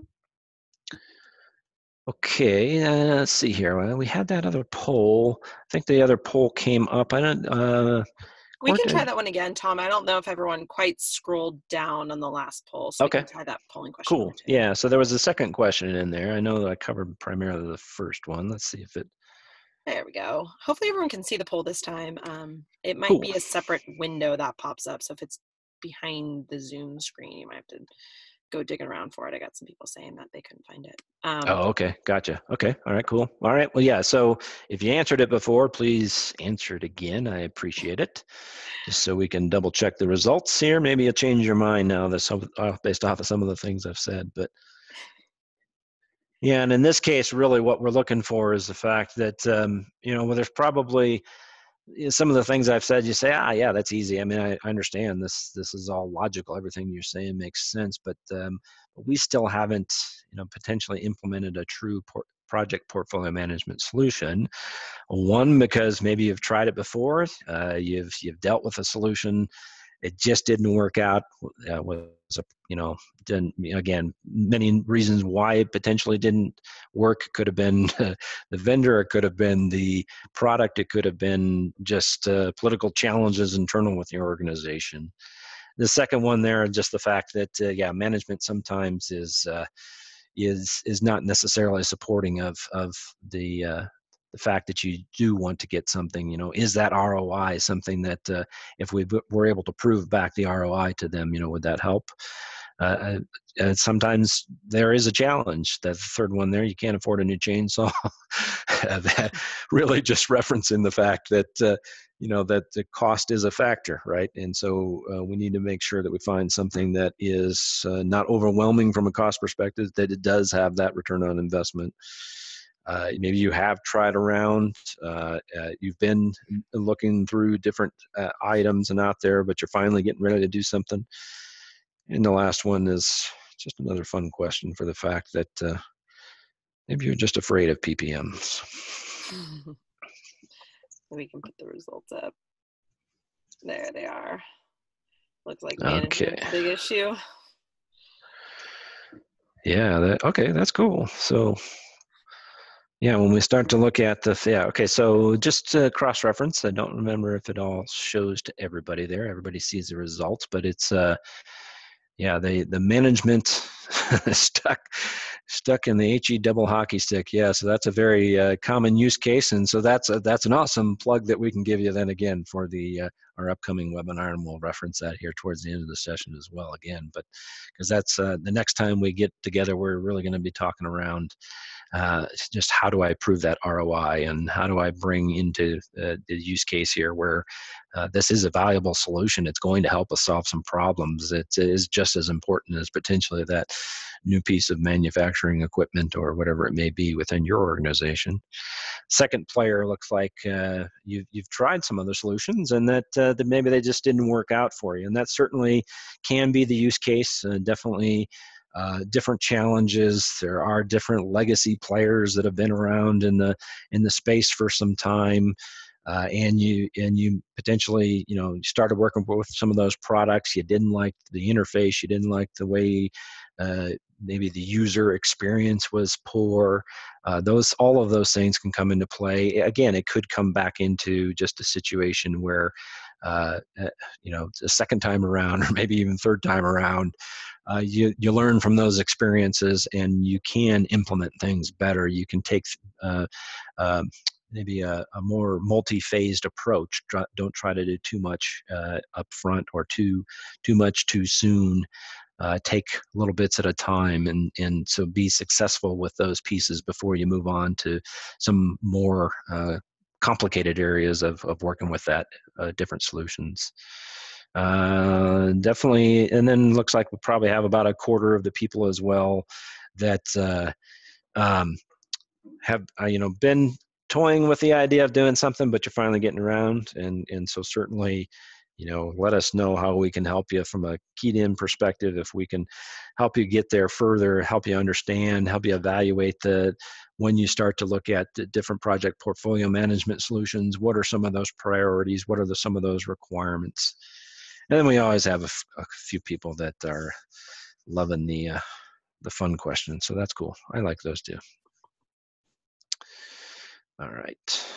Okay, uh, let's see here. Well, we had that other poll. I think the other poll came up. I don't. Uh,
we can try that one again, Tom. I don't know if everyone quite scrolled down on the last poll, so
okay.
we can try that polling question.
Cool. Yeah. So there was a second question in there. I know that I covered primarily the first one. Let's see if it.
There we go. Hopefully everyone can see the poll this time. Um, it might
cool.
be a separate window that pops up. So if it's behind the Zoom screen, you might have to go digging around for it. I got some people saying that they couldn't find it. Um,
oh, okay. Gotcha. Okay. All right, cool. All right. Well, yeah. So if you answered it before, please answer it again. I appreciate it. Just so we can double check the results here. Maybe you'll change your mind now this, uh, based off of some of the things I've said, but yeah. And in this case, really what we're looking for is the fact that, um, you know, well, there's probably some of the things I've said, you say, ah, yeah, that's easy. I mean, I, I understand this, this is all logical. Everything you're saying makes sense, but um, we still haven't, you know, potentially implemented a true por- project portfolio management solution. One, because maybe you've tried it before, uh, you've, you've dealt with a solution, it just didn't work out. Uh, was a, you know, didn't, again, many reasons why it potentially didn't work. It could have been uh, the vendor, it could have been the product, it could have been just uh, political challenges internal with the organization. The second one there, just the fact that uh, yeah, management sometimes is uh, is is not necessarily supporting of of the uh, the fact that you do want to get something. You know, is that R O I something that uh, if we were able to prove back the R O I to them, you know, would that help? Uh, uh, sometimes there is a challenge. That third one there, you can't afford a new chainsaw. That really just referencing the fact that uh, you know that the cost is a factor, right? And so uh, we need to make sure that we find something that is uh, not overwhelming from a cost perspective, that it does have that return on investment. Uh, maybe you have tried around, uh, uh, you've been looking through different uh, items and out there, but you're finally getting ready to do something. And the last one is just another fun question for the fact that uh, maybe you're just afraid of P P Ms.
We can put the results up. There they are. Looks like
Okay.
management's a big issue.
Yeah, that, okay, that's cool. So yeah, when we start to look at the, yeah, okay, so just to cross-reference, I don't remember if it all shows to everybody there. Everybody sees the results, but it's, uh, yeah, the, the management stuck stuck in the H E double hockey stick. Yeah, so that's a very uh, common use case, and so that's a, that's an awesome plug that we can give you then again for the uh, our upcoming webinar, and we'll reference that here towards the end of the session as well again. But because that's uh, the next time we get together, we're really going to be talking around uh, just how do I prove that R O I, and how do I bring into uh, the use case here where uh, this is a valuable solution. It's going to help us solve some problems. It is just as important as potentially that new piece of manufacturing equipment or whatever it may be within your organization. Second player looks like uh, you've, you've tried some other solutions and that, uh, that maybe they just didn't work out for you. And that certainly can be the use case. Uh, definitely uh, different challenges. There are different legacy players that have been around in the in the space for some time. Uh, and you and you potentially, you know, started working with some of those products. You didn't like the interface. You didn't like the way uh, maybe the user experience was poor. Uh, those all of those things can come into play. Again, it could come back into just a situation where, uh, you know, a second time around, or maybe even third time around, uh, you you learn from those experiences, and you can implement things better. You can take uh, uh, maybe a, a more multi-phased approach. Try, don't try to do too much uh, up front or too too much too soon. Uh, take little bits at a time, and and so be successful with those pieces before you move on to some more uh, complicated areas of, of working with that uh, different solutions. Uh, definitely, and then looks like we probably have about a quarter of the people as well that uh, um, have uh, you know been toying with the idea of doing something, but you're finally getting around, and and so certainly, you know, let us know how we can help you from a KeyedIn perspective. If we can help you get there further, help you understand, help you evaluate the when you start to look at the different project portfolio management solutions. What are some of those priorities? What are the, some of those requirements? And then we always have a, f- a few people that are loving the uh, the fun questions, so that's cool. I like those too. All right.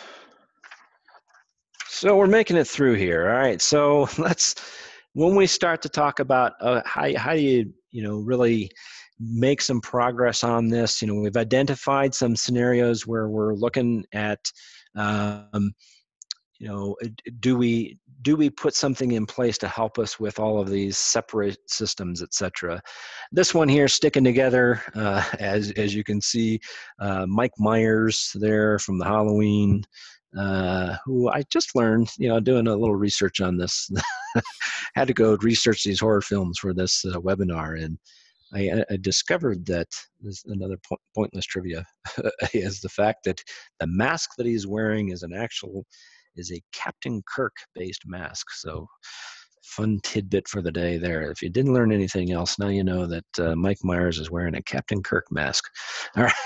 So we're making it through here. All right. So let's, when we start to talk about uh, how, how do you, you know, really make some progress on this, you know, we've identified some scenarios where we're looking at, um, you know, do we, do we put something in place to help us with all of these separate systems, et cetera? This one here, sticking together, uh, as, as you can see, uh, Mike Myers there from the Halloween, uh, who I just learned, you know, doing a little research on this, had to go research these horror films for this uh, webinar. And I, I discovered that there's another po- pointless trivia is the fact that the mask that he's wearing is an actual, is a Captain Kirk based mask. So fun tidbit for the day there. If you didn't learn anything else, now you know that uh, Mike Myers is wearing a Captain Kirk mask. All right.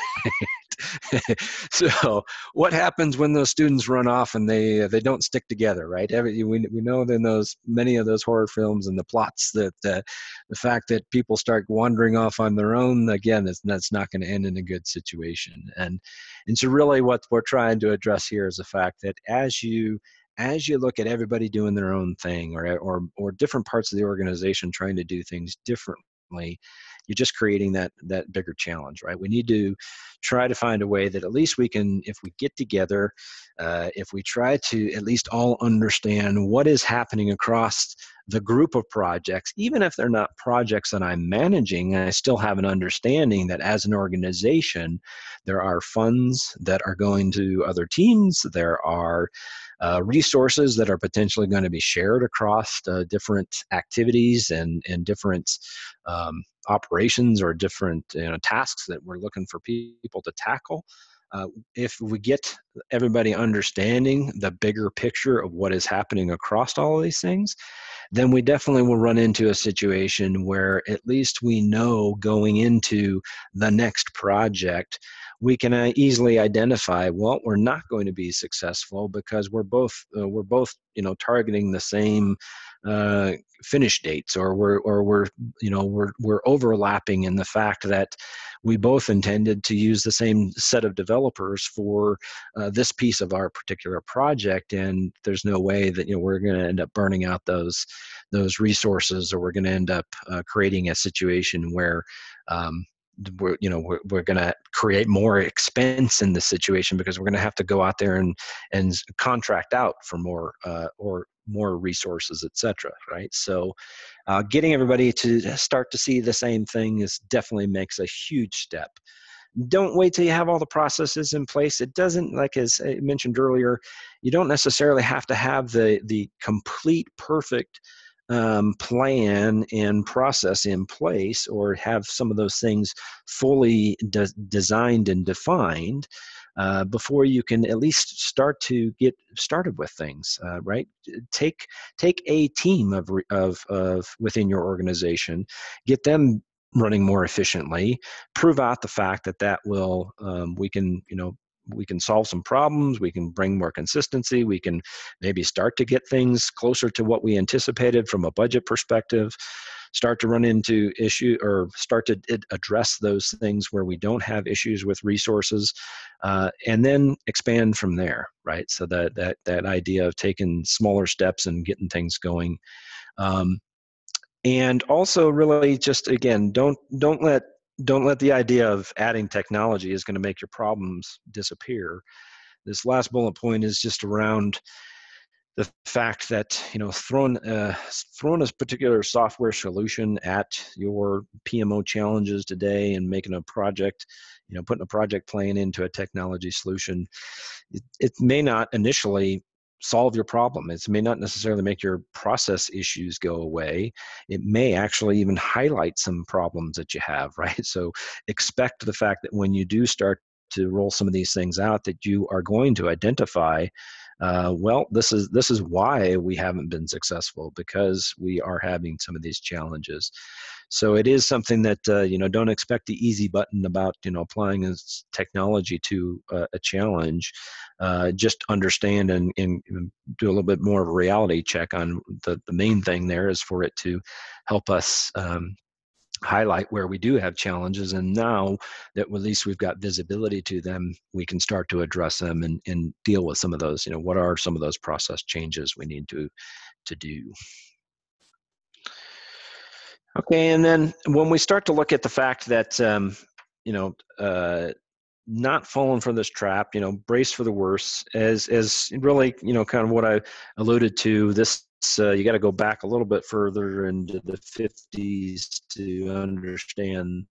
So what happens when those students run off and they they don't stick together, right? Every, we, we know in those many of those horror films and the plots that uh, the fact that people start wandering off on their own, again, that's, that's not going to end in a good situation. And and so really what we're trying to address here is the fact that as you as you look at everybody doing their own thing, or or or different parts of the organization trying to do things differently, you're just creating that that bigger challenge, right? We need to try to find a way that at least we can, if we get together, uh, if we try to at least all understand what is happening across the group of projects, even if they're not projects that I'm managing, I still have an understanding that as an organization, there are funds that are going to other teams, there are uh, resources that are potentially going to be shared across uh, different activities and, and different um, operations or different, you know, tasks that we're looking for people to tackle. Uh, if we get everybody understanding the bigger picture of what is happening across all of these things, then we definitely will run into a situation where at least we know going into the next project, we can uh, easily identify, well, we're not going to be successful because we're both uh, we're both you know targeting the same uh, finish dates, or we're or we're you know we're we're overlapping in the fact that we both intended to use the same set of developers for uh, this piece of our particular project, and there's no way that you know we're going to end up burning out those those resources, or we're going to end up uh, creating a situation where um, we're, you know, we're, we're going to create more expense in this situation because we're going to have to go out there and, and contract out for more, uh, or more resources, et cetera. Right. So, uh, getting everybody to start to see the same thing is definitely makes a huge step. Don't wait till you have all the processes in place. It doesn't, like as I mentioned earlier, you don't necessarily have to have the, the complete perfect um, plan and process in place, or have some of those things fully de- designed and defined uh, before you can at least start to get started with things. Uh, right? Take take a team of of of within your organization, get them running more efficiently, prove out the fact that that will um, we can you know we can solve some problems, we can bring more consistency, we can maybe start to get things closer to what we anticipated from a budget perspective, start to run into issue or start to address those things where we don't have issues with resources, uh, and then expand from there. Right? So that that that idea of taking smaller steps and getting things going. Um, and also really just, again, don't don't let don't let the idea of adding technology is going to make your problems disappear. This last bullet point is just around the fact that, you know, throwing uh, throwing a particular software solution at your P M O challenges today and making a project, you know, putting a project plan into a technology solution, it, it may not initially solve your problem. It may not necessarily make your process issues go away. It may actually even highlight some problems that you have, right? So expect the fact that when you do start to roll some of these things out, that you are going to identify, uh, well, this is this is why we haven't been successful, because we are having some of these challenges. So it is something that, uh, you know, don't expect the easy button about, you know, applying this technology to uh, a challenge. Uh, just understand and, and do a little bit more of a reality check on the, the main thing there is for it to help us um, highlight where we do have challenges. And now that at least we've got visibility to them, we can start to address them and, and deal with some of those. You know, what are some of those process changes we need to to do? Okay, and then when we start to look at the fact that, um, you know, uh, not falling for this trap, you know, brace for the worst, as as really, you know, kind of what I alluded to. This uh, you got to go back a little bit further into the fifties to understand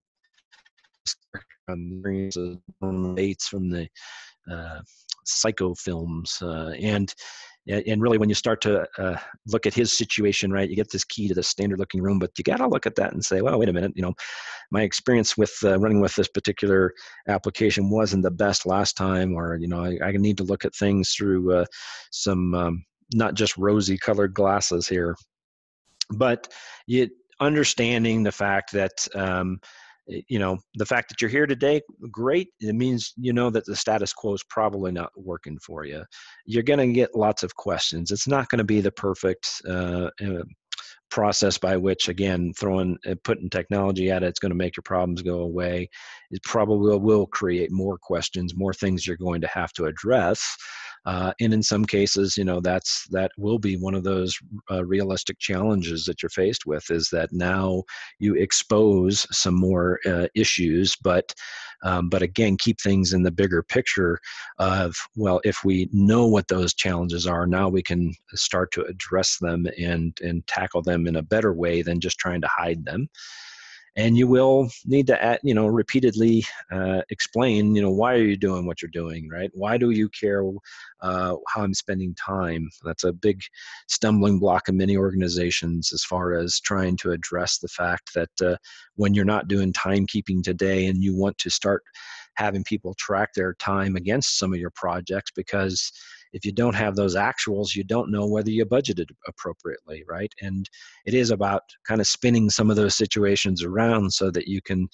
um, dates from the uh, psycho films, uh, and and really when you start to uh, look at his situation, right, you get this key to the standard looking room, but you got to look at that and say, well, wait a minute, you know, my experience with uh, running with this particular application wasn't the best last time, or, you know, I, I need to look at things through uh, some um, not just rosy colored glasses here, but you understanding the fact that, um, you know, the fact that you're here today, great. It means, you know, that the status quo is probably not working for you. You're going to get lots of questions. It's not going to be the perfect uh, uh, process by which, again, throwing uh, putting technology at it, it's going to make your problems go away. It probably will, will create more questions, more things you're going to have to address. Uh, and in some cases, you know, that's that will be one of those uh, realistic challenges that you're faced with, is that now you expose some more uh, issues, but um, but again, keep things in the bigger picture of, well, if we know what those challenges are, now we can start to address them and and tackle them in a better way than just trying to hide them. And you will need to, add, you know, repeatedly uh, explain, you know, why are you doing what you're doing, right? Why do you care uh, how I'm spending time? That's a big stumbling block in many organizations as far as trying to address the fact that uh, when you're not doing timekeeping today and you want to start having people track their time against some of your projects, because if you don't have those actuals, you don't know whether you budgeted appropriately, right? And it is about kind of spinning some of those situations around so that you can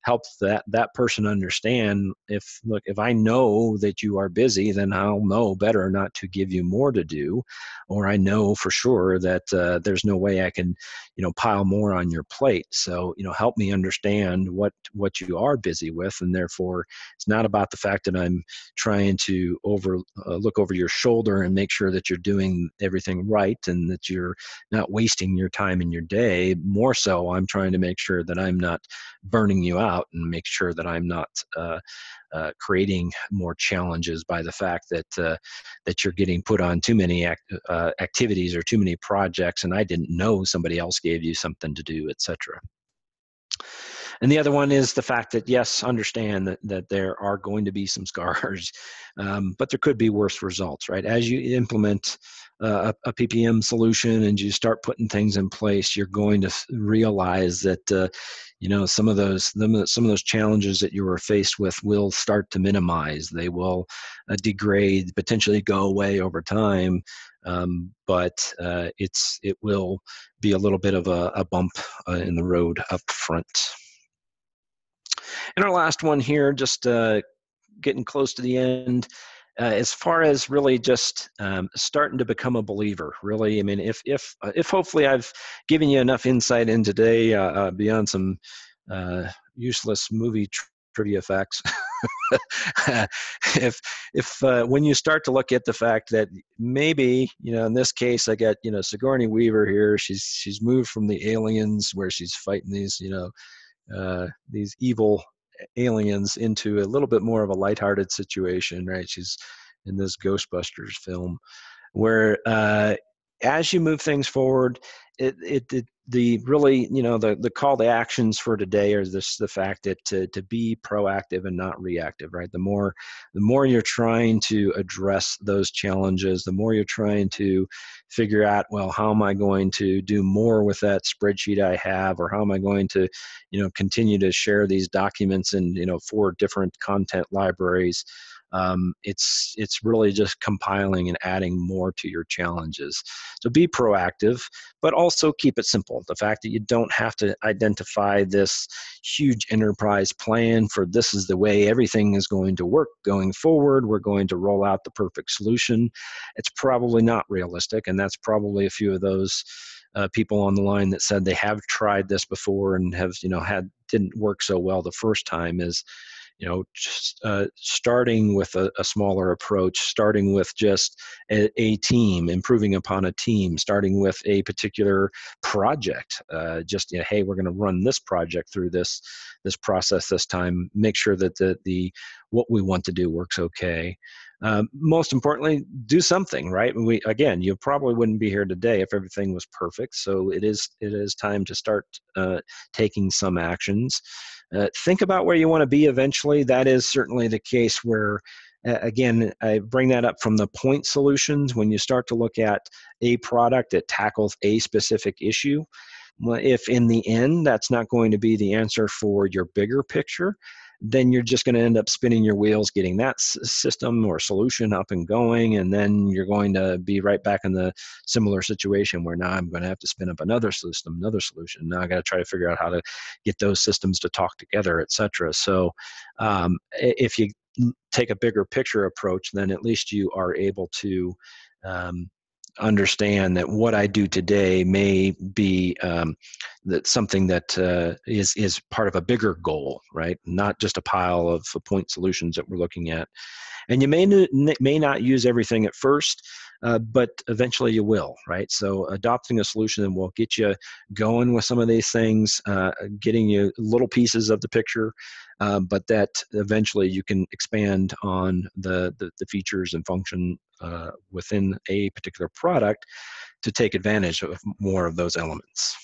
help that that person understand, if look, if I know that you are busy, then I'll know better not to give you more to do, or I know for sure that uh, there's no way I can, you know, pile more on your plate. So, you know, help me understand what what you are busy with, and therefore it's not about the fact that I'm trying to over uh, look over your shoulder and make sure that you're doing everything right and that you're not wasting your time in your day. More so, I'm trying to make sure that I'm not burning you out, and make sure that I'm not uh, uh, creating more challenges by the fact that uh, that you're getting put on too many act, uh, activities or too many projects, and I didn't know somebody else gave you something to do, et cetera. And the other one is the fact that, yes, understand that, that there are going to be some scars, um, but there could be worse results, right? As you implement uh, a, a P P M solution and you start putting things in place, you're going to realize that, uh, you know, some of those some of those challenges that you were faced with will start to minimize. They will uh, degrade, potentially go away over time. Um, but uh, it's it will be a little bit of a, a bump uh, in the road up front. And our last one here, just uh, getting close to the end, uh, as far as really just um, starting to become a believer. Really, I mean, if if uh, if hopefully I've given you enough insight in today uh, uh, beyond some uh, useless movie tr- trivia facts. if if uh, when you start to look at the fact that maybe, you know, in this case I got, you know, Sigourney Weaver here. She's she's moved from the aliens where she's fighting these, you know, uh, these evil aliens into a little bit more of a lighthearted situation, right? She's in this Ghostbusters film where uh, as you move things forward, it, it, it the really, you know, the, the call to actions for today are this, the fact that to, to be proactive and not reactive, right? The more, the more you're trying to address those challenges, the more you're trying to figure out, well, how am I going to do more with that spreadsheet I have, or how am I going to, you know, continue to share these documents in, you know, four different content libraries. Um, it's it's really just compiling and adding more to your challenges. So be proactive, but also keep it simple. The fact that you don't have to identify this huge enterprise plan for this is the way everything is going to work going forward. We're going to roll out the perfect solution. It's probably not realistic, and that's probably a few of those uh, people on the line that said they have tried this before and have, you know, had didn't work so well the first time. Is, you know, just, uh, starting with a, a smaller approach, starting with just a, a team, improving upon a team, starting with a particular project. Uh, just, you know, hey, we're going to run this project through this this process this time. Make sure that the the what we want to do works okay. Um, most importantly, do something, right? We again, you probably wouldn't be here today if everything was perfect. So it is it is time to start uh, taking some actions. Uh, think about where you want to be eventually. That is certainly the case where, uh, again, I bring that up from the point solutions. When you start to look at a product that tackles a specific issue, if in the end that's not going to be the answer for your bigger picture, then you're just going to end up spinning your wheels getting that s- system or solution up and going, and then you're going to be right back in the similar situation where now I'm going to have to spin up another system, another solution. Now I got to try to figure out how to get those systems to talk together, et cetera. So um, if you take a bigger picture approach, then at least you are able to um, understand that what I do today may be um, that something that uh, is is part of a bigger goal, right? Not just a pile of point solutions that we're looking at. And you may n- may not use everything at first, uh, but eventually you will, right? So adopting a solution that will get you going with some of these things, uh, getting you little pieces of the picture, uh, but that eventually you can expand on the, the, the features and function uh, within a particular product to take advantage of more of those elements.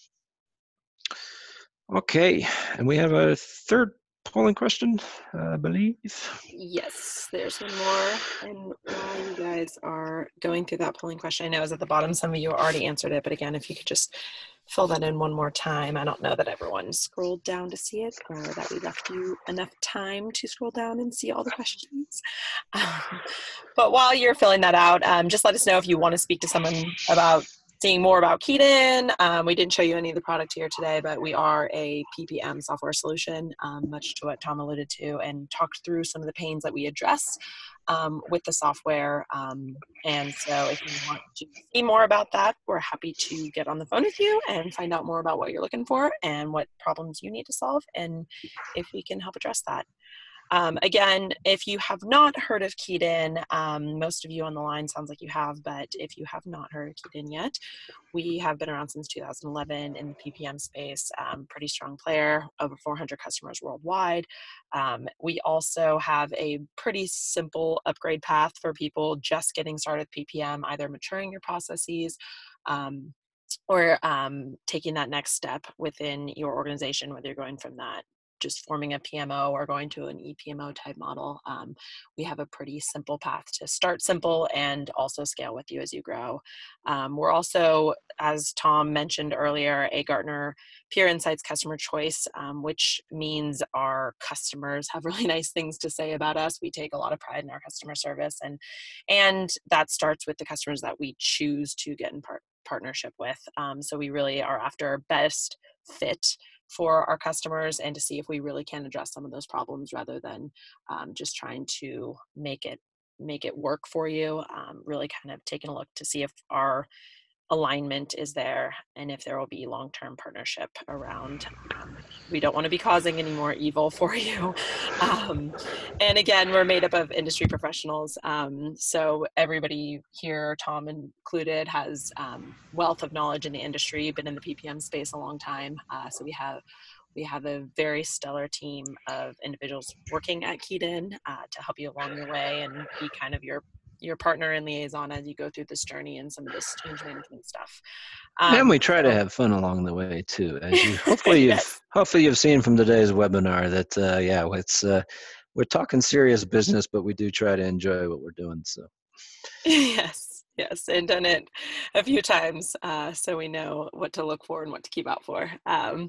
Okay, and we have a third polling question, I believe.
Yes, there's one more. And while you guys are going through that polling question, I know it's at the bottom, some of you already answered it, but again, if you could just fill that in one more time. I don't know that everyone scrolled down to see it, or that we left you enough time to scroll down and see all the questions. Um, but while you're filling that out, um, just let us know if you want to speak to someone about seeing more about KeyedIn. Um, we didn't show you any of the product here today, but we are a P P M software solution, um, much to what Tom alluded to, and talked through some of the pains that we address um, with the software. Um, and so if you want to see more about that, we're happy to get on the phone with you and find out more about what you're looking for and what problems you need to solve, and if we can help address that. Um, again, if you have not heard of KeyedIn, um, most of you on the line sounds like you have, but if you have not heard of KeyedIn yet, we have been around since two thousand eleven in the P P M space, um, pretty strong player, over four hundred customers worldwide. Um, we also have a pretty simple upgrade path for people just getting started with P P M, either maturing your processes, um, or um, taking that next step within your organization, whether you're going from that just forming a P M O or going to an E P M O type model. Um, we have a pretty simple path to start simple and also scale with you as you grow. Um, we're also, as Tom mentioned earlier, a Gartner Peer Insights Customer Choice, um, which means our customers have really nice things to say about us. We take a lot of pride in our customer service, and and that starts with the customers that we choose to get in part partnership with. Um, so we really are after best fit for our customers and to see if we really can address some of those problems rather than um, just trying to make it make it work for you. Um, really kind of taking a look to see if our alignment is there and if there will be long-term partnership around. Um, we don't want to be causing any more evil for you. Um, and again, we're made up of industry professionals. Um, so everybody here, Tom included, has um, wealth of knowledge in the industry, been in the P P M space a long time. Uh, so we have we have a very stellar team of individuals working at KeyedIn uh, to help you along the way and be kind of your your partner and liaison as you go through this journey and some of this change management stuff. Um,
And we try
so,
to have fun along the way too, as you hopefully you've
yes.
hopefully you've seen from today's webinar that uh, yeah, it's uh, we're talking serious business, but we do try to enjoy what we're doing. So
Yes, yes, and done it a few times, uh, so we know what to look for and what to keep out for. Um,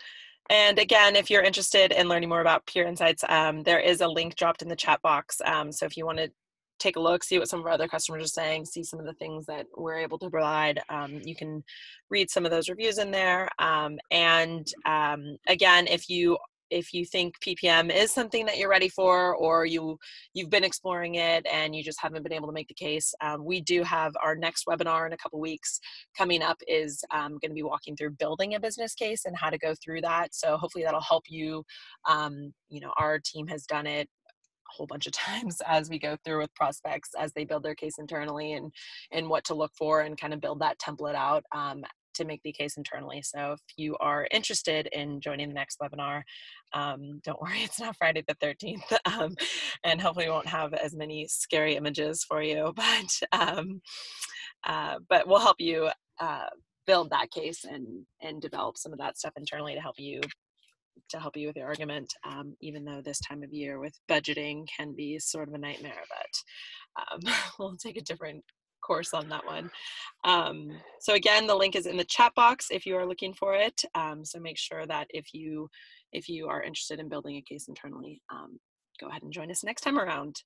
and again, if you're interested in learning more about Peer Insights, um, there is a link dropped in the chat box. Um, so if you want to take a look, see what some of our other customers are saying, see some of the things that we're able to provide, um, you can read some of those reviews in there. Um, and um, again, if you if you think P P M is something that you're ready for, or you you've been exploring it and you just haven't been able to make the case, um, we do have our next webinar in a couple weeks coming up is um, going to be walking through building a business case and how to go through that. So hopefully that'll help you. Um, you know, our team has done it a whole bunch of times as we go through with prospects as they build their case internally, and and what to look for and kind of build that template out um, to make the case internally. So if you are interested in joining the next webinar, um, don't worry, it's not Friday the thirteenth, um, and hopefully we won't have as many scary images for you, but um, uh, but we'll help you uh, build that case and and develop some of that stuff internally to help you to help you with your argument, um, even though this time of year with budgeting can be sort of a nightmare, but um, we'll take a different course on that one. Um, so again, the link is in the chat box if you are looking for it. Um, so make sure that if you if you are interested in building a case internally, um, go ahead and join us next time around.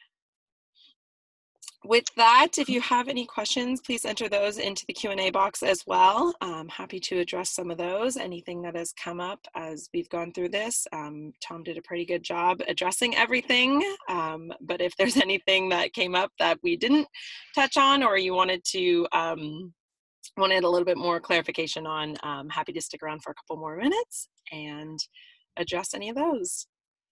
With that, if you have any questions, please enter those into the Q and A box as well. I'm happy to address some of those, anything that has come up as we've gone through this. Um, Tom did a pretty good job addressing everything, um, but if there's anything that came up that we didn't touch on or you wanted to um, wanted a little bit more clarification on, I'm happy to stick around for a couple more minutes and address any of those.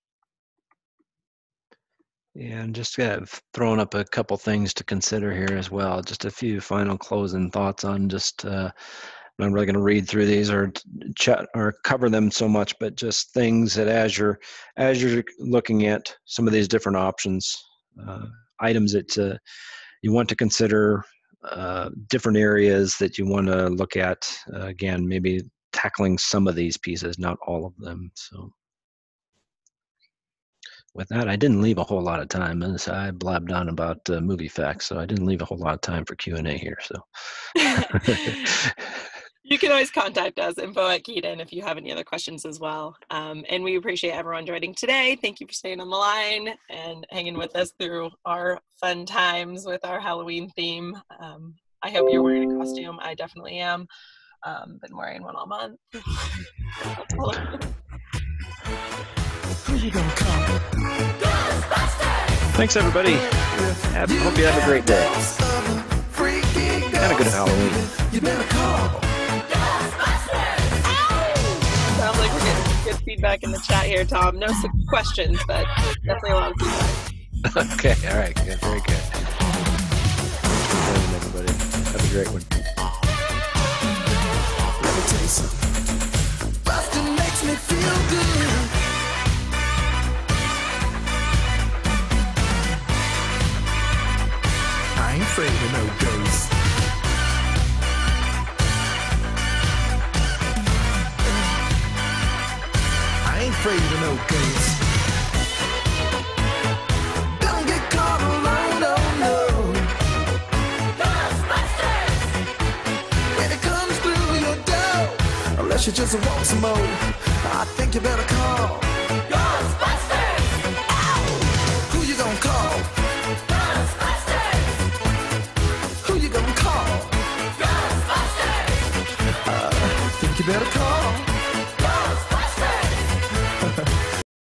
yeah, and just uh, throwing up a couple things to consider here as well. Just a few final closing thoughts on just. Uh, I'm not really going to read through these or chat or cover them so much, but just things that as you're as you're looking at some of these different options, uh, items that uh, you want to consider, uh, different areas that you want to look at. Uh, again, maybe tackling some of these pieces, not all of them. So. With that, I didn't leave a whole lot of time, and so I blabbed on about uh, movie facts, so I didn't leave a whole lot of time for Q and A here. So,
you can always contact us, info at KeyedIn, if you have any other questions as well. Um, and we appreciate everyone joining today. Thank you for staying on the line and hanging with us through our fun times with our Halloween theme. Um, I hope you're wearing a costume. I definitely am. Um, been wearing one all month.
Who you gonna call?
Thanks, everybody. Have, hope you have a great day. And a good Halloween.
You better call.
Sounds like we're getting good feedback in the chat here, Tom. No questions, but definitely a lot of feedback.
Okay, all right, good, very good. Good morning, everybody. Have a great one.
Let me tell you something. Bustin' makes me feel good. I ain't afraid of no ghosts. I ain't afraid of no ghosts. Don't get caught alone, oh no. When it comes through your door, unless you just want some more, I think you better call Ghostbusters! Ow! Who you gonna call? Ghostbusters! Who you gonna call? Ghostbusters! Uh, think you better call